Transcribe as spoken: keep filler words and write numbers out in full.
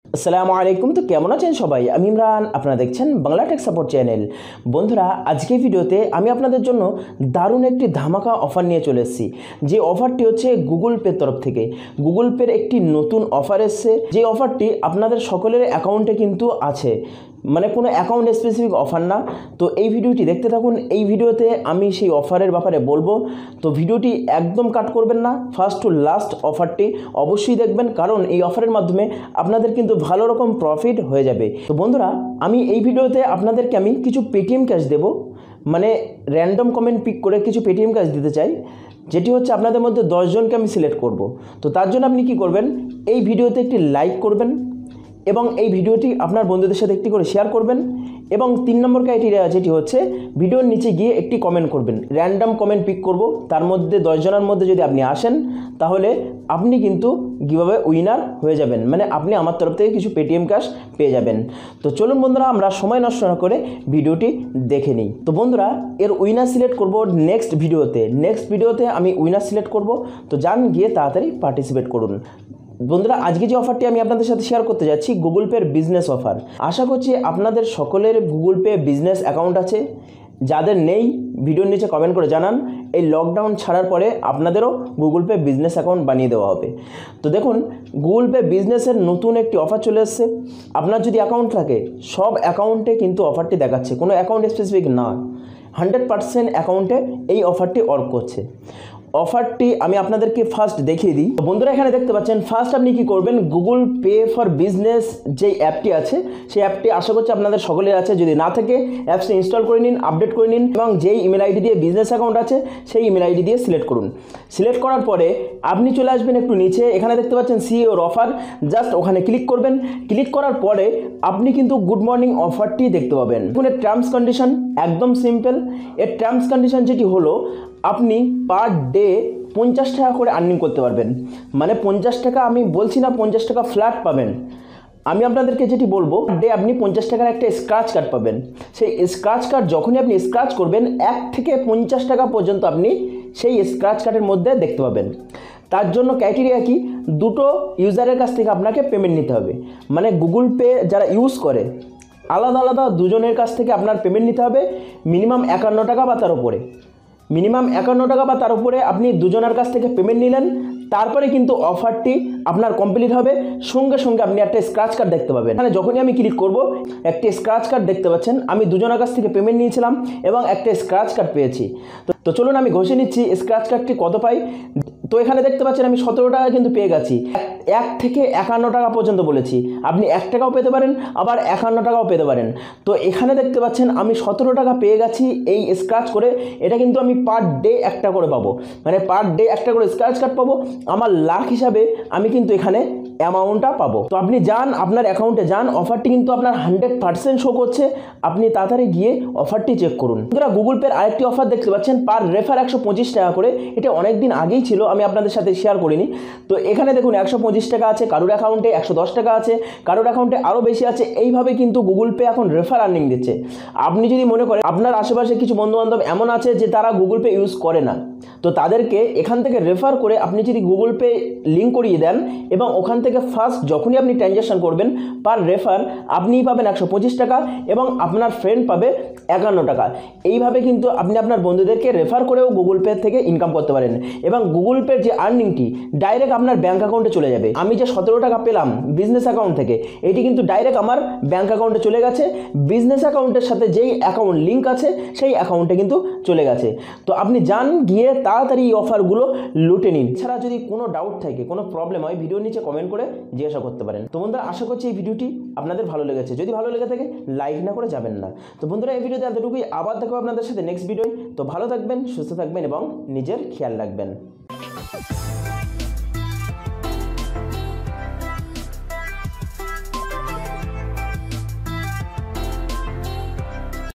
আসসালামু আলাইকুম। তো কেমন আছেন সবাই? আমি ইমরান, আপনারা দেখছেন বাংলা টেক সাপোর্ট চ্যানেল। বন্ধুরা, আজকের ভিডিওতে আমি আপনাদের জন্য দারুণ একটি ধামাকা অফার নিয়ে চলে এসেছি। যে অফারটি হচ্ছে গুগল পে তরফ থেকে। গুগল পের একটি নতুন অফার এসছে, যে অফারটি আপনাদের সকলের অ্যাকাউন্টে কিন্তু আছে, মানে কোনো অ্যাকাউন্ট স্পেসিফিক অফার না। তো এই ভিডিওটি দেখতে থাকুন। এই ভিডিওতে আমি সেই অফারের ব্যাপারে বলবো, তো ভিডিওটি একদম কাট করবেন না, ফার্স্ট টু লাস্ট অফারটি অবশ্যই দেখবেন, কারণ এই অফারের মাধ্যমে আপনাদের কিন্তু ভালো রকম প্রফিট হয়ে যাবে। তো বন্ধুরা, আমি এই ভিডিওতে আপনাদেরকে আমি কিছু পেটিএম ক্যাশ দেবো, মানে র্যান্ডম কমেন্ট পিক করে কিছু পেটিএম ক্যাশ দিতে চাই, যেটি হচ্ছে আপনাদের মধ্যে দশজনকে আমি সিলেক্ট করব। তো তার জন্য আপনি কি করবেন, এই ভিডিওতে একটি লাইক করবেন এবং এই ভিডিওটি আপনার বন্ধুদের সাথে একটি করে শেয়ার করবেন, এবং তিন নম্বর ক্রাইটেরিয়া যেটি হচ্ছে ভিডিওর নিচে গিয়ে একটি কমেন্ট করবেন। র্যান্ডম কমেন্ট পিক করব, তার মধ্যে দশজনের মধ্যে যদি আপনি আসেন তাহলে আপনি কিন্তু গিভঅ্যাওয়ে উইনার হয়ে যাবেন, মানে আপনি আমার তরফ থেকে কিছু পেটিএম ক্যাশ পেয়ে যাবেন। তো চলুন বন্ধুরা, আমরা সময় নষ্ট না করে ভিডিওটি দেখে নিই। তো বন্ধুরা, এর উইনার সিলেক্ট করব নেক্সট ভিডিওতে। নেক্সট ভিডিওতে আমি উইনার সিলেক্ট করব, তো যান গিয়ে তাড়াতাড়ি পার্টিসিপেট করুন। বন্ধুরা, আজকে যে অফারটি আমি আপনাদের সাথে শেয়ার করতে যাচ্ছি, গুগল পের বিজনেস অফার। আশা করছি আপনাদের সকলের গুগল পে বিজনেস অ্যাকাউন্ট আছে। যাদের নেই, ভিডিওর নিচে কমেন্ট করে জানান। এই লকডাউন ছাড়ার পরে আপনাদেরও গুগল পে বিজনেস অ্যাকাউন্ট বানিয়ে দেওয়া হবে। তো দেখুন, গুগল পে বিজনেসের নতুন একটি অফার চলে এসেছে। আপনার যদি অ্যাকাউন্ট থাকে, সব অ্যাকাউন্টে কিন্তু অফারটি দেখাচ্ছে, কোনো অ্যাকাউন্ট স্পেসিফিক না, হান্ড্রেড পার্সেন্ট অ্যাকাউন্টে এই অফারটি ওয়ার্ক করছে। অফারটি আমি আপনাদেরকে ফার্স্ট দেখিয়ে দিই। বন্ধুরা, এখানে দেখতে পাচ্ছেন, ফার্স্ট আপনি কি করবেন, গুগল পে ফর বিজনেস যেই অ্যাপটি আছে, সেই অ্যাপটি আশা করছি আপনাদের সকলের আছে। যদি না থাকে, অ্যাপসটি ইনস্টল করে নিন, আপডেট করে নিন, এবং যেই ইমেল আইডি দিয়ে বিজনেস অ্যাকাউন্ট আছে সেই ইমেল আইডি দিয়ে সিলেক্ট করুন। সিলেক্ট করার পরে আপনি চলে আসবেন একটু নিচে, এখানে দেখতে পাচ্ছেন সি ওর অফার, জাস্ট ওখানে ক্লিক করবেন। ক্লিক করার পরে আপনি কিন্তু গুড মর্নিং অফারটি দেখতে পাবেন। এখন এর টার্মস কন্ডিশন একদম সিম্পল। এর টার্মস কন্ডিশন যেটি হলো, আপনি পার ডে পঞ্চাশ টাকা করে আর্নিং করতে পারবেন। মানে পঞ্চাশ টাকা আমি বলছি না, পঞ্চাশ টাকা ফ্ল্যাট পাবেন। আমি আপনাদেরকে যেটি বলবো, ডে আপনি পঞ্চাশ টাকার একটা স্ক্র্যাচ কার্ড পাবেন। সেই স্ক্র্যাচ কার্ড যখনই আপনি স্ক্র্যাচ করবেন, এক থেকে পঞ্চাশ টাকা পর্যন্ত আপনি সেই স্ক্র্যাচ কার্ডের মধ্যে দেখতে পাবেন। তার জন্য ক্রাইটেরিয়া কি, দুটো ইউজারের কাছ থেকে আপনাকে পেমেন্ট নিতে হবে। মানে গুগল পে যারা ইউজ করে, আলাদা আলাদা দুজনের কাছ থেকে আপনার পেমেন্ট নিতে হবে, মিনিমাম একান্ন টাকা বা তার উপরে। মিনিমাম একান্ন টাকা বা তার উপরে আপনি দুজনের কাছ থেকে পেমেন্ট নিলেন, তারপরে কিন্তু অফারটি আপনার কমপ্লিট হবে। সঙ্গে সঙ্গে আপনি একটা স্ক্র্যাচ কার্ড দেখতে পাবেন। মানে যখনই আমি ক্লিক করব, একটি স্ক্র্যাচ কার্ড দেখতে পাচ্ছেন। আমি দুজনের কাছ থেকে পেমেন্ট নিয়েছিলাম এবং একটা স্ক্র্যাচ কার্ড পেয়েছি। তো চলুন আমি ঘষে নিচ্ছি স্ক্র্যাচ কার্ডটি কত পাই। তো এখানে দেখতে পাচ্ছেন আমি সতেরো টাকা কিন্তু পেয়ে গেছি। এক থেকে একান্ন টাকা পর্যন্ত বলেছি, আপনি এক টাকাও পেতে পারেন, আবার একান্ন টাকাও পেতে পারেন। তো এখানে দেখতে পাচ্ছেন আমি সতেরো টাকা পেয়ে গেছি এই স্ক্র্যাচ করে। এটা কিন্তু আমি পার ডে একটা করে পাবো, মানে পার ডে একটা করে স্ক্র্যাচ কার্ড পাবো। আমার লাখ হিসাবে আমি কিন্তু এখানে অ্যামাউন্টটা পাবো। তো আপনি যান, আপনার অ্যাকাউন্টে যান, অফারটি কিন্তু আপনার হান্ড্রেড পার্সেন্ট শো করছে। আপনি তাড়াতাড়ি গিয়ে অফারটি চেক করুন। বন্ধুরা, গুগল পের আরেকটি অফার দেখতে পাচ্ছেন, পার রেফার একশো পঁচিশ টাকা করে। এটা অনেক দিন আগেই ছিল, আমি আপনাদের সাথে শেয়ার করিনি। তো এখানে দেখুন একশো পঁচিশ টাকা আছে, কারোর অ্যাকাউন্টে একশো দশ টাকা আছে, কারোর অ্যাকাউন্টে আরও বেশি আছে। এইভাবে কিন্তু গুগল পে এখন রেফার আর্নিং দিচ্ছে। আপনি যদি মনে করেন আপনার আশেপাশে কিছু বন্ধুবান্ধব এমন আছে যে তারা গুগল পে ইউজ করে না, তো তাদেরকে এখান থেকে রেফার করে আপনি যদি গুগল পে লিঙ্ক করিয়ে দেন, এবং ওখান থেকে ফার্স্ট যখনই আপনি ট্রানজ্যাকশন করবেন, পার রেফার আপনিই পাবেন একশো পঁচিশ টাকা এবং আপনার ফ্রেন্ড পাবে একান্ন টাকা। এইভাবে কিন্তু আপনি আপনার বন্ধুদেরকে রেফার করেও গুগল পে থেকে ইনকাম করতে পারেন, এবং গুগল পের যে আর্নিংটি ডাইরেক্ট আপনার ব্যাঙ্ক অ্যাকাউন্টে চলে যাবে। আমি যে সতেরো টাকা পেলাম বিজনেস অ্যাকাউন্ট থেকে, এটি কিন্তু ডাইরেক্ট আমার ব্যাঙ্ক অ্যাকাউন্টে চলে গেছে। বিজনেস অ্যাকাউন্টের সাথে যেই অ্যাকাউন্ট লিঙ্ক আছে সেই অ্যাকাউন্টে কিন্তু চলে গেছে। তো আপনি যান, গিয়ে তাড়াতাড়ি এই অফারগুলো লুটে নিন। এছাড়া যদি কোনো ডাউট থাকে, কোনো প্রবলেম হয়, ভিডিওর নিচে কমেন্ট করে জিজ্ঞাসা করতে পারেন। তো বন্ধুরা, আশা করছি এই ভিডিওটি আপনাদের ভালো লেগেছে। যদি ভালো লেগে থাকে, লাইক না করে যাবেন না। তো বন্ধুরা, এই ভিডিওতে এতটুকুই। আবার দেখো আপনাদের সাথে নেক্সট ভিডিও। তো ভালো থাকবেন, সুস্থ থাকবেন এবং নিজের খেয়াল রাখবেন।